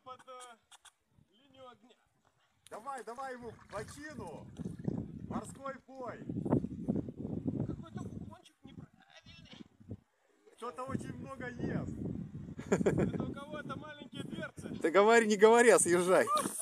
под линию огня. Давай, давай ему бочину. Морской бой. Какой-то уклончик неправильный. Кто-то очень много ест. Это у кого-то маленькие дверцы. Ты говори, не говори, а съезжай.